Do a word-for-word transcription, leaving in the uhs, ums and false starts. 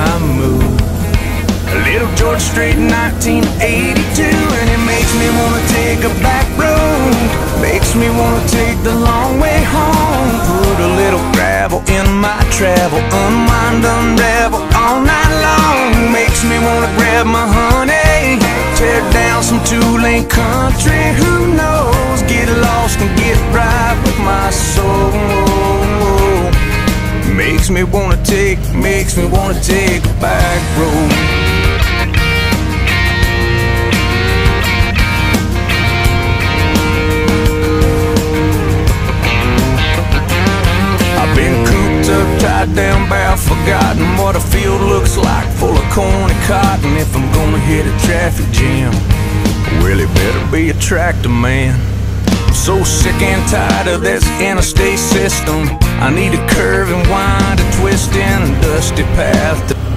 my mood. A little Georgia Street in nineteen eighty-two, and it makes me wanna take a back road, makes me wanna take the long way home. Put a little gravel in my travel, unwind, unravel all night long. Makes me wanna grab my honey, tear down some two-lane country. Who knows, get lost and get right with my soul. Makes me wanna take, makes me wanna take a back road. I've been cooped up, tied down, bound, forgotten what a field looks like, full of corn and cotton. If I'm gonna hit a traffic jam, well, it better be a tractor man. I'm so sick and tired of this interstate system. I need a curve and wind, a twist in a dusty path to